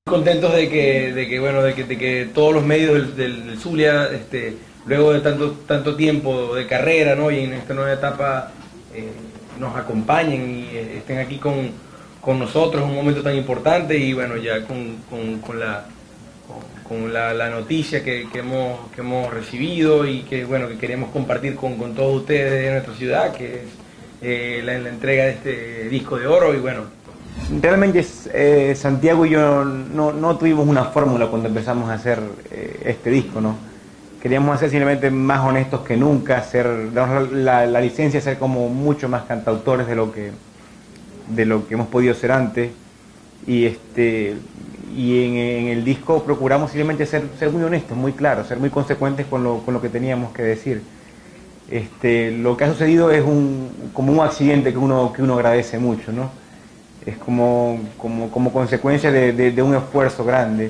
Contentos de que todos los medios del Zulia, luego de tanto tiempo de carrera, ¿no? Y en esta nueva etapa nos acompañen y estén aquí con nosotros en un momento tan importante, y bueno, ya con la noticia que hemos recibido y que bueno, que queremos compartir con todos ustedes de nuestra ciudad, que es la entrega de este disco de oro. Y bueno, realmente Santiago y yo no tuvimos una fórmula cuando empezamos a hacer este disco, ¿no? Queríamos ser simplemente más honestos que nunca, darnos la licencia de ser como mucho más cantautores de lo que hemos podido ser antes. Y en el disco procuramos simplemente ser muy honestos, muy claros, ser muy consecuentes con lo que teníamos que decir. Lo que ha sucedido es como un accidente que uno agradece mucho, ¿no? Es como consecuencia de un esfuerzo grande,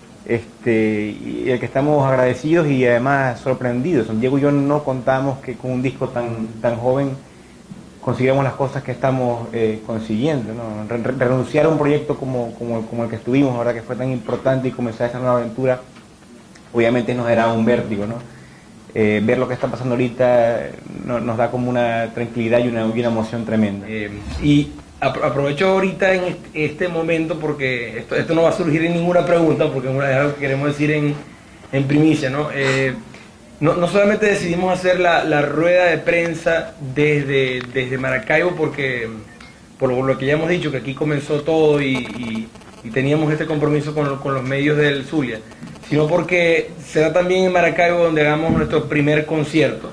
y el que estamos agradecidos y además sorprendidos. Diego y yo no contamos que con un disco tan joven consiguiéramos las cosas que estamos consiguiendo, ¿no? Renunciar a un proyecto como el que estuvimos, ¿verdad? Que fue tan importante, y comenzar esa nueva aventura, obviamente nos era un vértigo, ¿no? Ver lo que está pasando ahorita nos da como una tranquilidad y una emoción tremenda. Y aprovecho ahorita en este momento, porque esto no va a surgir en ninguna pregunta, porque es algo que queremos decir en primicia, ¿no? No solamente decidimos hacer la rueda de prensa desde Maracaibo, porque por lo que ya hemos dicho, que aquí comenzó todo y teníamos este compromiso con los medios del Zulia, sino porque será también en Maracaibo donde hagamos nuestro primer concierto.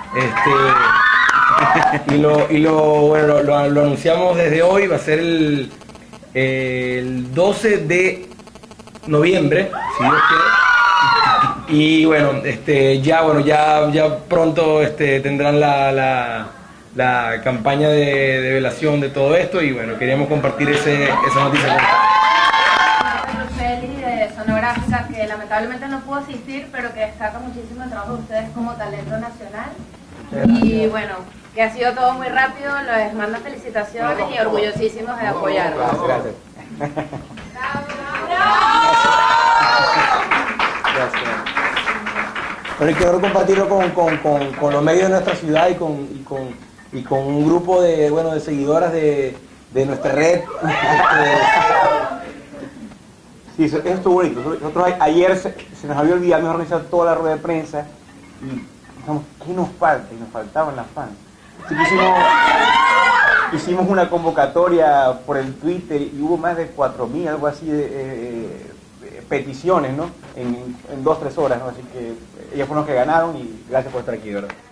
Lo anunciamos desde hoy. Va a ser el 12 de noviembre, si Dios quiere. Y bueno, ya pronto tendrán la campaña de velación de todo esto, y bueno, queríamos compartir esa noticia con Feli de Sonográfica, que lamentablemente no pudo asistir, pero que destaca muchísimo el trabajo de ustedes como talento nacional. Y bueno, que ha sido todo muy rápido. Les mando felicitaciones y orgullosísimos de apoyarlos. Gracias. Bueno, y quiero compartirlo con los medios de nuestra ciudad y con un grupo de seguidoras de nuestra red. Sí, eso estuvo bonito. Nosotros ayer se nos había olvidado organizar toda la rueda de prensa y pensamos, ¿qué nos falta? Y nos faltaban las fans. Así que hicimos una convocatoria por el Twitter y hubo más de 4.000, algo así, de peticiones, ¿no? En 2-3 horas, ¿no? Así que ellos fueron los que ganaron, y gracias por estar aquí, ¿verdad?